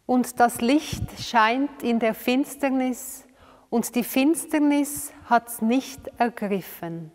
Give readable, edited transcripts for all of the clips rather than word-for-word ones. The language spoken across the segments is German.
Und das Licht scheint in der Finsternis, und die Finsternis hat's nicht ergriffen.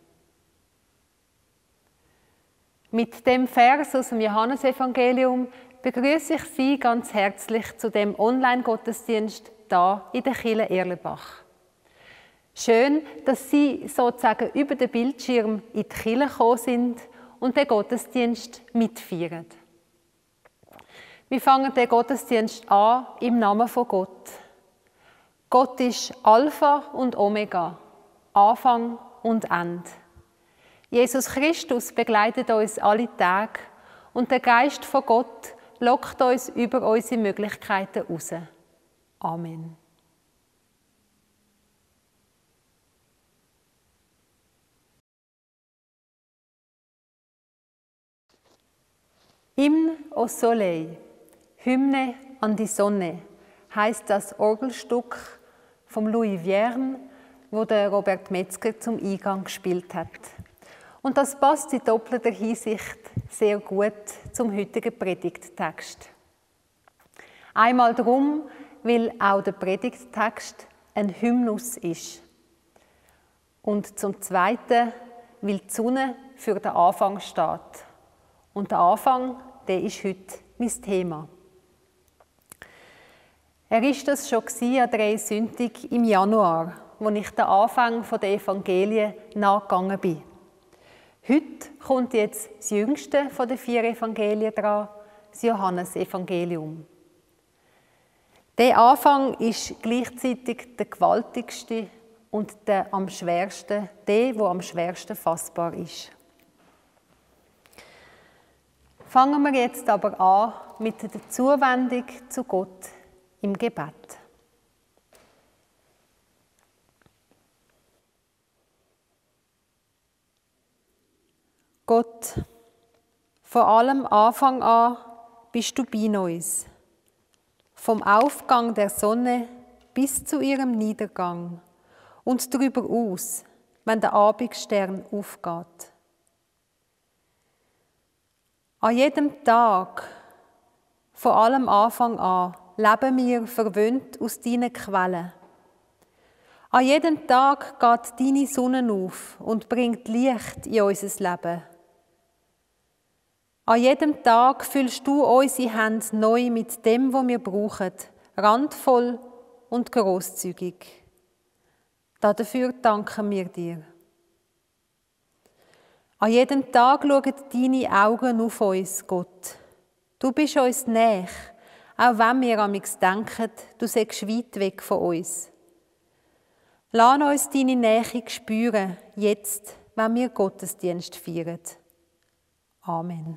Mit dem Vers aus dem Johannesevangelium begrüße ich Sie ganz herzlich zu dem Online-Gottesdienst da in der Kirche Erlenbach. Schön, dass Sie sozusagen über den Bildschirm in die Kirche gekommen sind und den Gottesdienst mitfeiern. Wir fangen den Gottesdienst an im Namen von Gott. Gott ist Alpha und Omega, Anfang und Ende. Jesus Christus begleitet uns alle Tage und der Geist von Gott lockt uns über unsere Möglichkeiten raus. Amen. Hymne au Soleil, Hymne an die Sonne, heisst das Orgelstück von Louis Vierne, wo der Robert Metzger zum Eingang gespielt hat. Und das passt in doppelter Hinsicht sehr gut zum heutigen Predigttext. Einmal darum, weil auch der Predigttext ein Hymnus ist. Und zum Zweiten, weil die Sonne für den Anfang steht. Und der Anfang, der ist heute mein Thema. Er ist das schon an 3 Sündig im Januar, wo ich den Anfang der Evangelien nachgegangen bin. Heute kommt jetzt das jüngste von den 4 Evangelien dran, das Johannesevangelium. Der Anfang ist gleichzeitig der gewaltigste und der am schwersten fassbar ist. Fangen wir jetzt aber an mit der Zuwendung zu Gott im Gebet. Gott, von allem Anfang an bist du bei uns. Vom Aufgang der Sonne bis zu ihrem Niedergang und darüber aus, wenn der Abendstern aufgeht. An jedem Tag, von allem Anfang an, leben wir verwöhnt aus deinen Quellen. An jedem Tag geht deine Sonne auf und bringt Licht in unser Leben. An jedem Tag füllst du unsere Hände neu mit dem, was wir brauchen, randvoll und grosszügig. Dafür danken wir dir. An jedem Tag schauen deine Augen auf uns, Gott. Du bist uns nahe, auch wenn wir amigs denken, du seist weit weg von uns. Lass uns deine Nähe spüren, jetzt, wenn wir Gottesdienst feiern. Amen.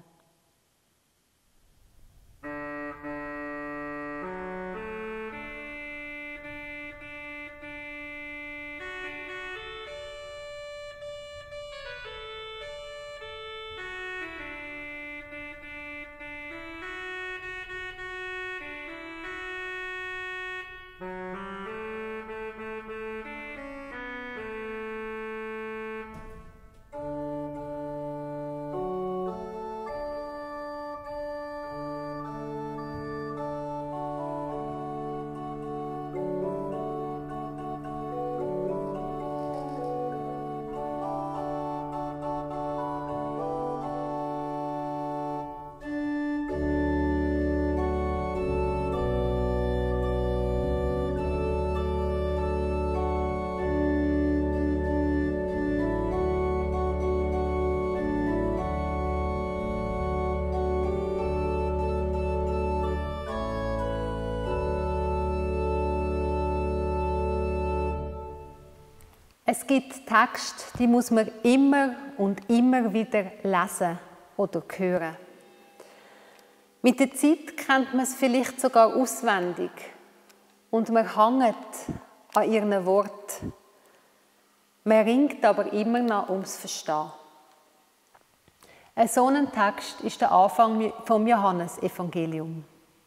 Es gibt Texte, die muss man immer und immer wieder lesen oder hören. Mit der Zeit kennt man es vielleicht sogar auswendig und man hängt an ihren Worten. Man ringt aber immer noch ums Verstehen. Ein solcher Text ist der Anfang vom Johannesevangelium.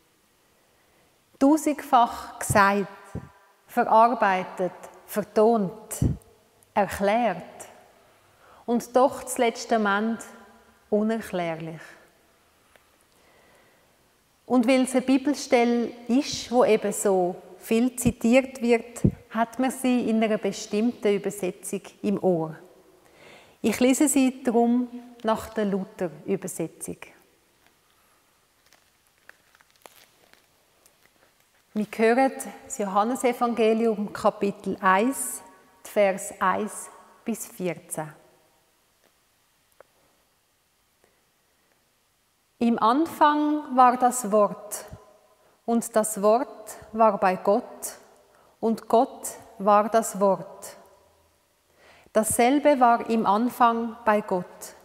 Tausendfach gesagt, verarbeitet, vertont, erklärt und doch das letzte Moment unerklärlich. Und weil es eine Bibelstelle ist, wo eben so viel zitiert wird, hat man sie in einer bestimmten Übersetzung im Ohr. Ich lese sie darum nach der Luther-Übersetzung. Wir hören das Johannesevangelium Kapitel 1, Vers 1 bis 14. Im Anfang war das Wort, und das Wort war bei Gott, und Gott war das Wort. Dasselbe war im Anfang bei Gott.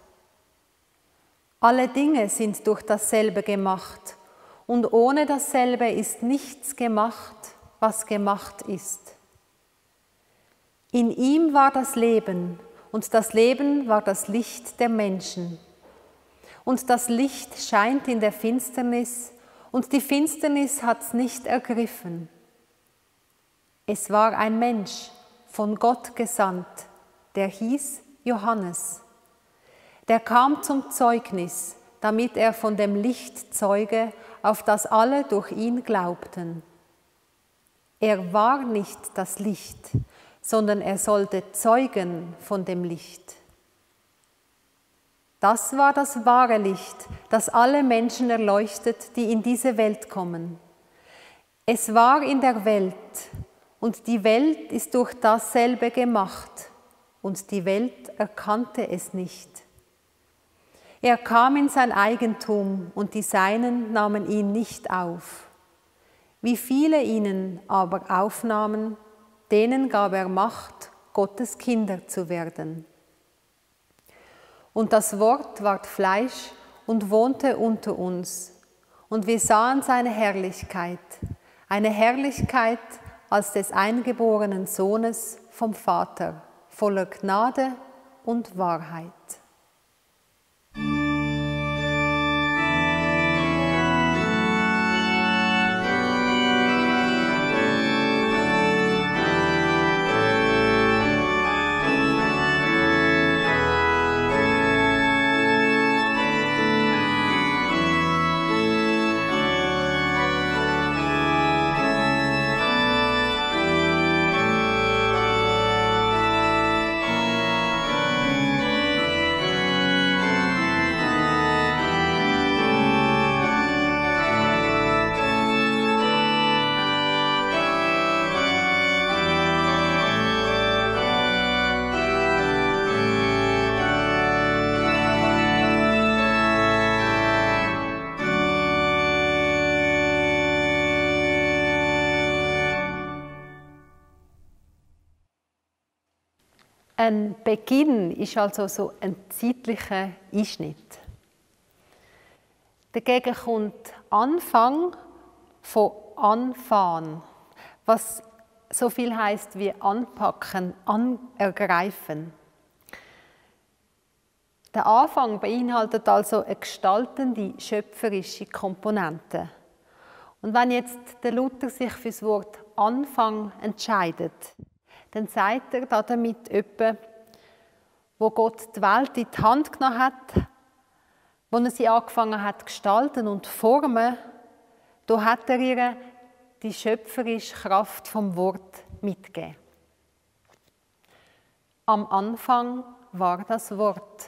Alle Dinge sind durch dasselbe gemacht, und ohne dasselbe ist nichts gemacht, was gemacht ist. In ihm war das Leben, und das Leben war das Licht der Menschen. Und das Licht scheint in der Finsternis, und die Finsternis hat's nicht ergriffen. Es war ein Mensch, von Gott gesandt, der hieß Johannes. Der kam zum Zeugnis, damit er von dem Licht zeuge, auf das alle durch ihn glaubten. Er war nicht das Licht, sondern er sollte zeugen von dem Licht. Das war das wahre Licht, das alle Menschen erleuchtet, die in diese Welt kommen. Es war in der Welt, und die Welt ist durch dasselbe gemacht, und die Welt erkannte es nicht. Er kam in sein Eigentum, und die Seinen nahmen ihn nicht auf. Wie viele ihnen aber aufnahmen, denen gab er Macht, Gottes Kinder zu werden. Und das Wort ward Fleisch und wohnte unter uns, und wir sahen seine Herrlichkeit, eine Herrlichkeit als des eingeborenen Sohnes vom Vater, voller Gnade und Wahrheit. Ein Beginn ist also so ein zeitlicher Einschnitt. Dagegen kommt Anfang von Anfahren, was so viel heißt wie anpacken, anergreifen. Der Anfang beinhaltet also eine gestaltende, schöpferische Komponente. Und wenn jetzt der Luther sich für das Wort Anfang entscheidet, dann sagt er damit etwa, wo Gott die Welt in die Hand genommen hat, wo er sie angefangen hat zu gestalten und zu formen, da hat er ihr die schöpferische Kraft vom Wort mitgegeben. Am Anfang war das Wort.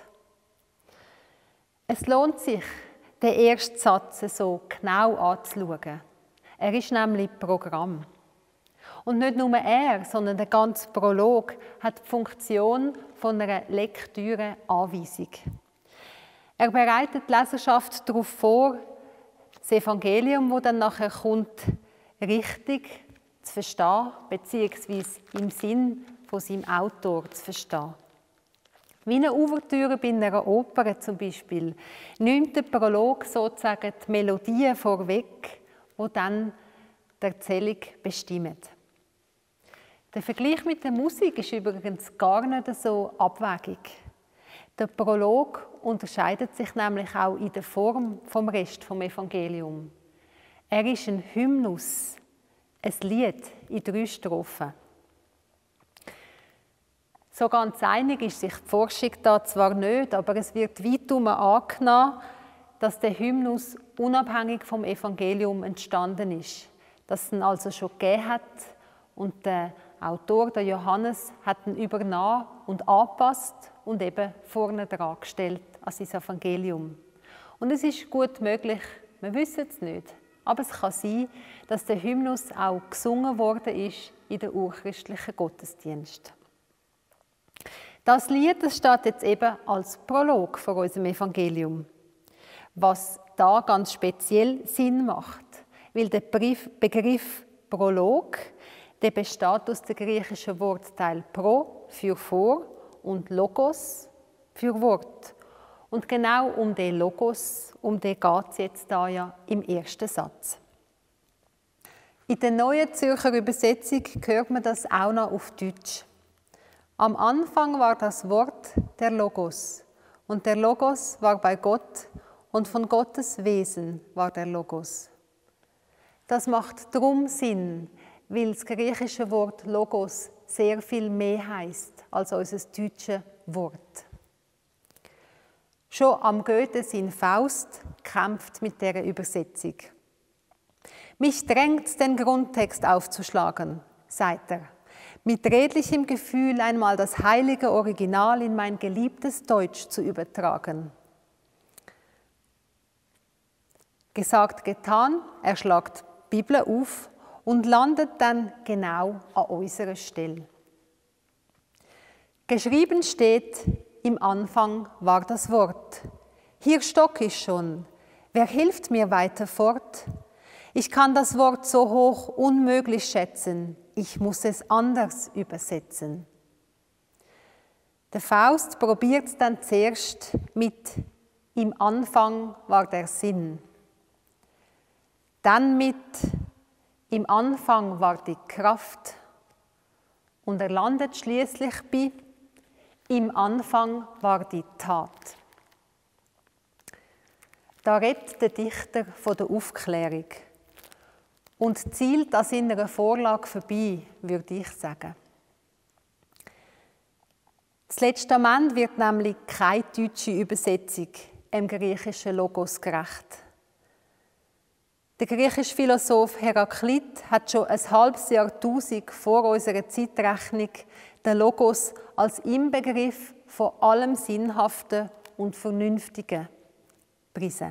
Es lohnt sich, den ersten Satz so genau anzuschauen. Er ist nämlich Programm. Und nicht nur er, sondern der ganze Prolog hat die Funktion von einer Lektüre-Anweisung. Er bereitet die Leserschaft darauf vor, das Evangelium, das dann nachher kommt, richtig zu verstehen, beziehungsweise im Sinn von seinem Autor zu verstehen. Wie eine Ouvertüre bei einer Oper zum Beispiel, nimmt der Prolog sozusagen die Melodie vorweg, die dann die Erzählung bestimmen. Der Vergleich mit der Musik ist übrigens gar nicht so abwegig. Der Prolog unterscheidet sich nämlich auch in der Form vom Rest vom Evangelium. Er ist ein Hymnus, ein Lied in 3 Strophen. So ganz einig ist sich die Forschung da zwar nicht, aber es wird weitum angenommen, dass der Hymnus unabhängig vom Evangelium entstanden ist, dass es ihn also schon gegeben hat und der Autor, der Johannes, hat ihn übernommen und angepasst und eben vorne dran gestellt an sein Evangelium. Und es ist gut möglich, wir wissen es nicht, aber es kann sein, dass der Hymnus auch gesungen worden ist in den urchristlichen Gottesdiensten. Das Lied, das steht jetzt eben als Prolog vor unserem Evangelium, was da ganz speziell Sinn macht, weil der Begriff Prolog, der besteht aus dem griechischen Wortteil pro für vor und logos für Wort. Und genau um den Logos, um den geht es jetzt da ja im ersten Satz. In der Neuen Zürcher Übersetzung hört man das auch noch auf Deutsch. Am Anfang war das Wort der Logos und der Logos war bei Gott und von Gottes Wesen war der Logos. Das macht drum Sinn, weil das griechische Wort Logos sehr viel mehr heisst als unser deutsches Wort. Schon am Goethe sein Faust kämpft mit dieser Übersetzung. Mich drängt, den Grundtext aufzuschlagen, sagt er, mit redlichem Gefühl einmal das heilige Original in mein geliebtes Deutsch zu übertragen. Gesagt, getan, er schlagt die Bibel auf und landet dann genau an unserer Stelle. Geschrieben steht, im Anfang war das Wort. Hier stock ich schon. Wer hilft mir weiter fort? Ich kann das Wort so hoch unmöglich schätzen. Ich muss es anders übersetzen. Der Faust probiert es dann zuerst mit im Anfang war der Sinn. Dann mit im Anfang war die Kraft. Und er landet schließlich bei im Anfang war die Tat. Da redet der Dichter von der Aufklärung und zielt an seiner Vorlage vorbei, würde ich sagen. Das Testament wird nämlich keine deutsche Übersetzung im griechischen Logos gerecht. Der griechische Philosoph Heraklit hat schon ein halbes Jahrtausend vor unserer Zeitrechnung den Logos als Inbegriff von allem Sinnhaften und Vernünftigen gepriesen.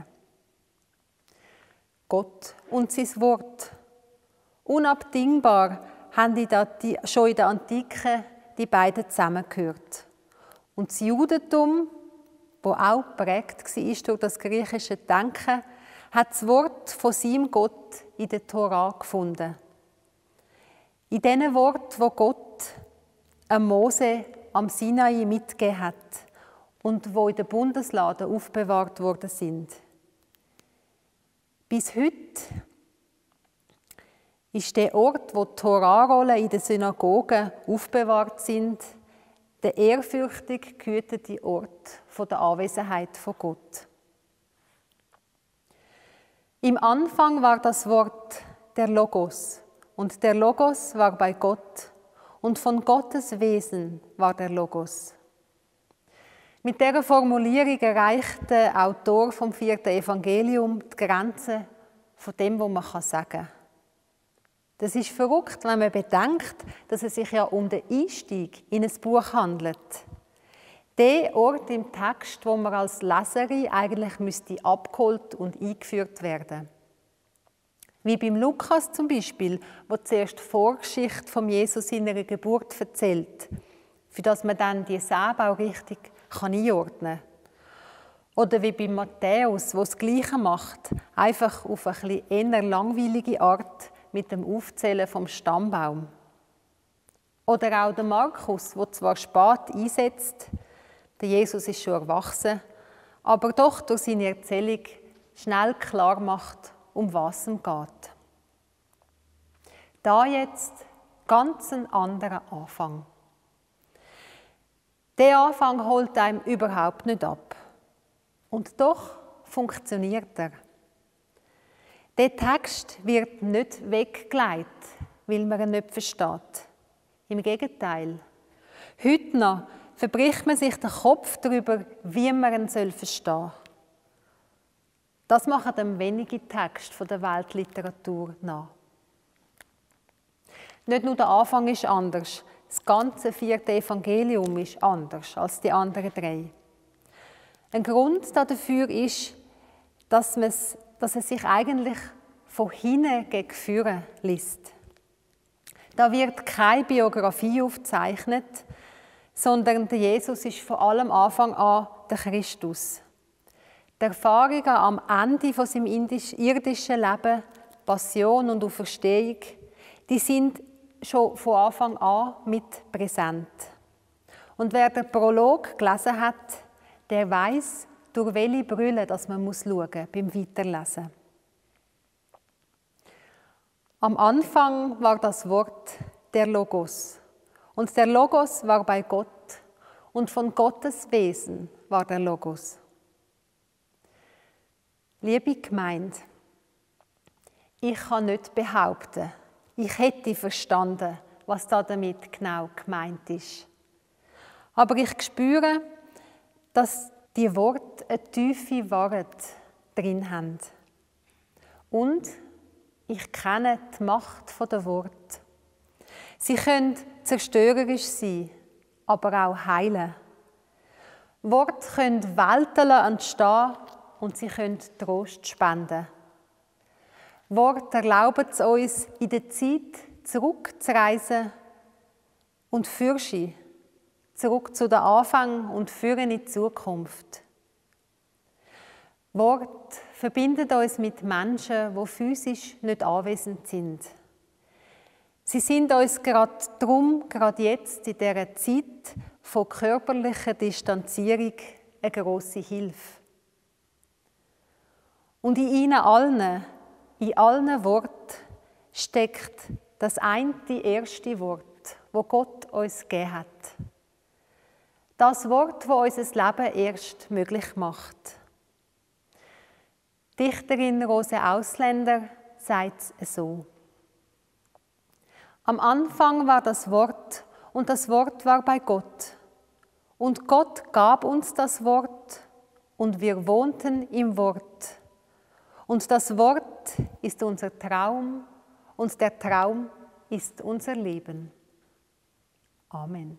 Gott und sein Wort. Unabdingbar haben schon in der Antike die beiden zusammengehört. Und das Judentum, das auch geprägt war durch das griechische Denken, hat das Wort von seinem Gott in der Tora gefunden. In diesen Worten, wo Gott Mose am Sinai mitgegeben hat und wo in den Bundesladen aufbewahrt worden sind. Bis heute ist der Ort, wo die Torarollen in den Synagogen aufbewahrt sind, der ehrfürchtig gehütete Ort von der Anwesenheit von Gott. Im Anfang war das Wort der Logos und der Logos war bei Gott und von Gottes Wesen war der Logos. Mit dieser Formulierung erreicht der Autor vom 4. Evangelium die Grenze von dem, was man sagen kann. Das ist verrückt, wenn man bedenkt, dass es sich ja um den Einstieg in ein Buch handelt. Der Ort im Text, wo man als Leserin eigentlich müsste abgeholt und eingeführt werden. Wie beim Lukas zum Beispiel, der zuerst die Vorgeschichte von Jesus seiner Geburt erzählt, für das man dann die Säbe auch richtig einordnen kann. Oder wie bei Matthäus, der das Gleiche macht, einfach auf eine etwas eher langweilige Art mit dem Aufzählen vom Stammbaum. Oder auch der Markus, der zwar spät einsetzt, der Jesus ist schon erwachsen, aber doch durch seine Erzählung schnell klar macht, um was es geht. Da jetzt ganz ein anderer Anfang. Der Anfang holt einem überhaupt nicht ab. Und doch funktioniert er. Der Text wird nicht weggeleitet, weil man ihn nicht versteht. Im Gegenteil. Heute noch verbricht man sich den Kopf darüber, wie man ihn verstehen soll. Das machen wenige Texte der Weltliteratur nach. Nicht nur der Anfang ist anders, das ganze 4. Evangelium ist anders als die anderen 3. Ein Grund dafür ist, dass es sich eigentlich von hinten gegen vorne liest. Da wird keine Biografie aufgezeichnet, sondern der Jesus ist von allem Anfang an der Christus. Die Erfahrungen am Ende von seinem irdischen Leben, Passion und Auferstehung, die sind schon von Anfang an mit präsent. Und wer den Prolog gelesen hat, der weiß, durch welche Brille dass man schauen muss beim Weiterlesen. Am Anfang war das Wort der Logos. Und der Logos war bei Gott. Und von Gottes Wesen war der Logos. Liebe Gemeinde, ich kann nicht behaupten, ich hätte verstanden, was da damit genau gemeint ist. Aber ich spüre, dass die Worte eine tiefe Wahrheit drin haben. Und ich kenne die Macht der Worte. Sie können zerstörerisch sein, aber auch heilen. Worte können Welten entstehen und sie können Trost spenden. Worte erlauben es uns, in der Zeit zurückzureisen und fürschen, zurück zu den Anfängen und führen in die Zukunft. Worte verbinden uns mit Menschen, die physisch nicht anwesend sind. Sie sind uns gerade jetzt in dieser Zeit von körperlicher Distanzierung eine grosse Hilfe. Und in ihnen allen, in allen Worten, steckt das eine erste Wort, das Gott uns gegeben hat. Das Wort, das unser Leben erst möglich macht. Dichterin Rose Ausländer sagt es so: Am Anfang war das Wort und das Wort war bei Gott. Und Gott gab uns das Wort und wir wohnten im Wort. Und das Wort ist unser Traum und der Traum ist unser Leben. Amen.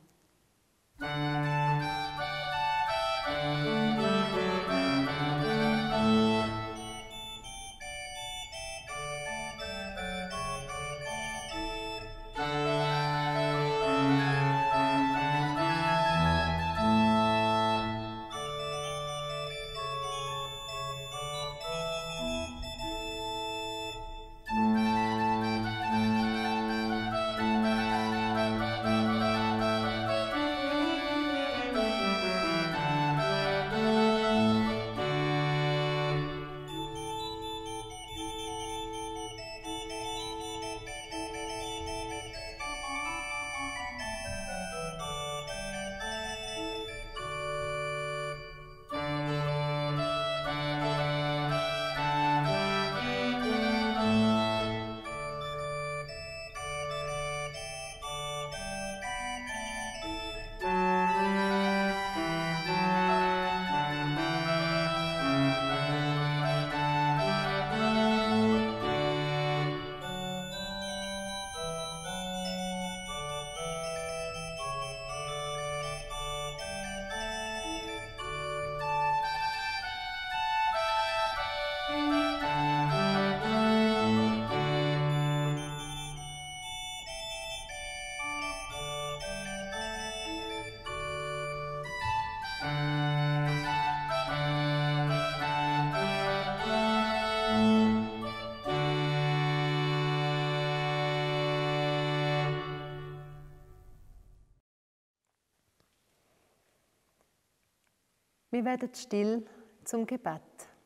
Wir werden still zum Gebet.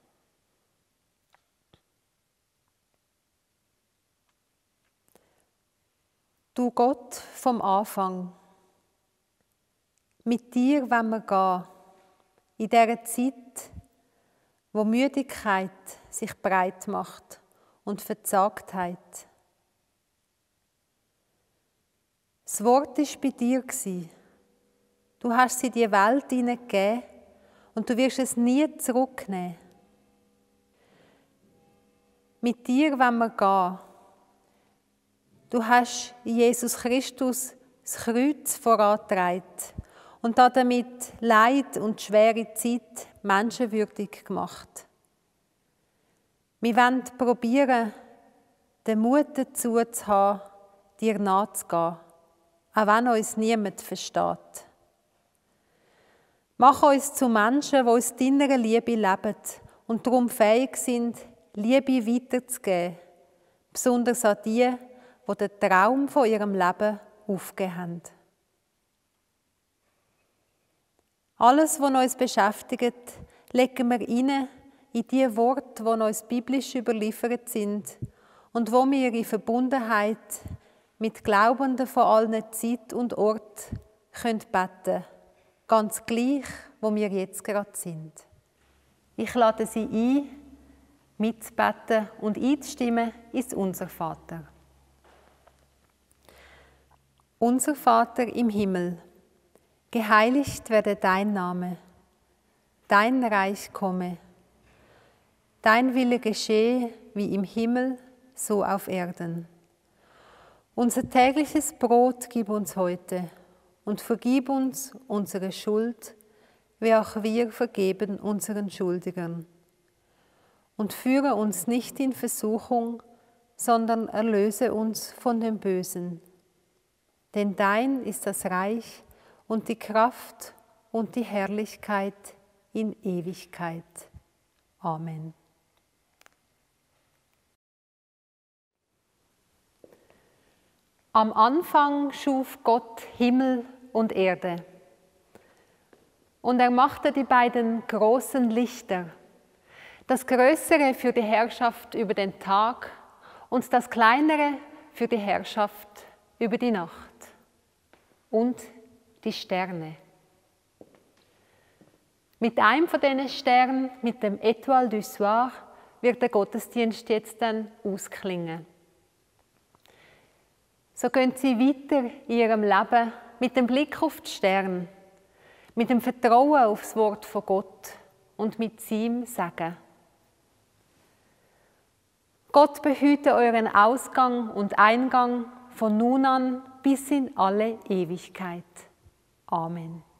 Du Gott vom Anfang, mit dir wollen wir gehen, in dieser Zeit, wo Müdigkeit sich breit macht und Verzagtheit. Das Wort war bei dir. Du hast sie in die Welt hineingegeben und du wirst es nie zurücknehmen. mit dir wollen wir gehen. Du hast in Jesus Christus das Kreuz vorangetragen und damit Leid und schwere Zeit menschenwürdig gemacht. Wir wollen probieren, den Mut dazu zu haben, dir nachzugehen, auch wenn uns niemand versteht. Mach uns zu Menschen, die aus deiner Liebe leben und darum fähig sind, Liebe weiterzugeben, besonders an die den Traum von ihrem Leben aufgegeben haben. Alles, was uns beschäftigt, legen wir rein in die Worte, die uns biblisch überliefert sind und wo wir in Verbundenheit mit Glaubenden von allen Zeit und Ort beten können, ganz gleich, wo wir jetzt gerade sind. Ich lade Sie ein, mitzubeten und einzustimmen ins Unser Vater. Unser Vater im Himmel, geheiligt werde dein Name, dein Reich komme, dein Wille geschehe wie im Himmel, so auf Erden. Unser tägliches Brot gib uns heute und vergib uns unsere Schuld, wie auch wir vergeben unseren Schuldigern. Und führe uns nicht in Versuchung, sondern erlöse uns von dem Bösen. Denn dein ist das Reich und die Kraft und die Herrlichkeit in Ewigkeit. Amen. Am Anfang schuf Gott Himmel und Erde. Und er machte die beiden großen Lichter, das Größere für die Herrschaft über den Tag und das Kleinere für die Herrschaft über die Nacht. Und die Sterne. Mit einem von diesen Sternen, mit dem Étoile du Soir, wird der Gottesdienst jetzt dann ausklingen. So gehen Sie weiter in Ihrem Leben mit dem Blick auf die Sterne, mit dem Vertrauen auf das Wort von Gott und mit seinem Segen. Gott behüte euren Ausgang und Eingang von nun an bis in alle Ewigkeit. Amen.